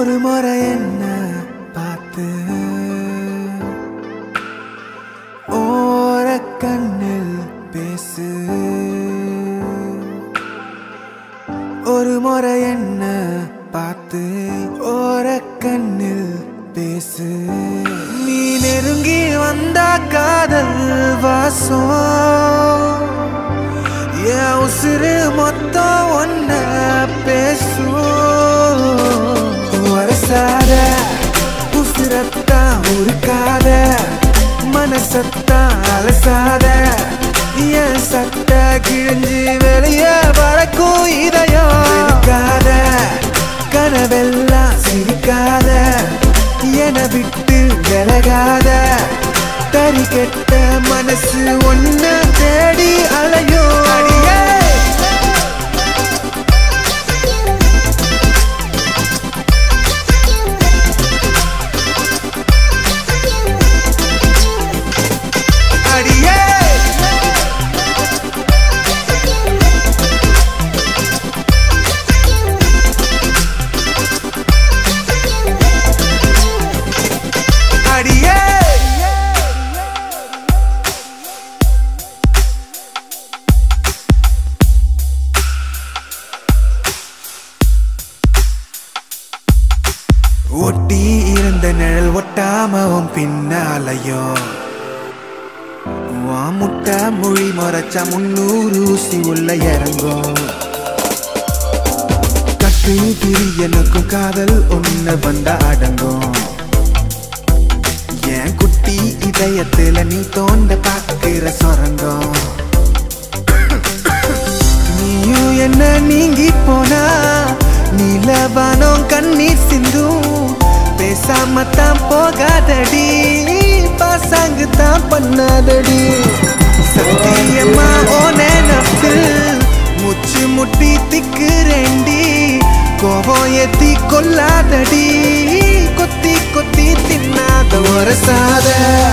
ஒரு முறை என்ன பார்த்து ஓர கண்ணில் பேசு ஒரு முறை என்ன பார்த்து ஓர கண்ணில் பேசு நீ நெருங்கி வந்தா காதல் வாசம் என் உசுறு மொத்தம் ஒன்ன பேசும் வரசாத உசுரத்தான் உருக்காத மனசத்தான் அலசாத என் சட்ட கிழிஞ்சு வெளியே பறக்கும் இதயம் இருக்காத கனவெல்லாம் சிரிக்காத என விட்டு விலகாத தறி கெட்ட மனசு ஒன்ன தேடி அலையோ அடியே ஒட்டி இருந்த நிழல் ஒட்டாமவும் பின்னாலையோ முட்டை மொழி முறைச்சா 300 ஊசி உள்ள இறங்கும் கட்டு திரி எனக்கும் காதல் ஒண்ணு வந்தா அடங்கும் என் குட்டி இதயத்துல நீ தோண்ட பாக்குற சொரங்கம் நீயும் என்ன நீங்கி போனா நீலவானம் கண்ணீர் சிந்தும் பேசாமத்தான் போகாதடி பாசாங்கு தான் பண்ணாதடி சத்தியமா ஓ நினப்பில் முச்சு முட்டி திக்குறேண்டி கோபம் ஏத்தி கொல்லாதடி கொத்தி கொத்தி தின்னாத ஒரு சாத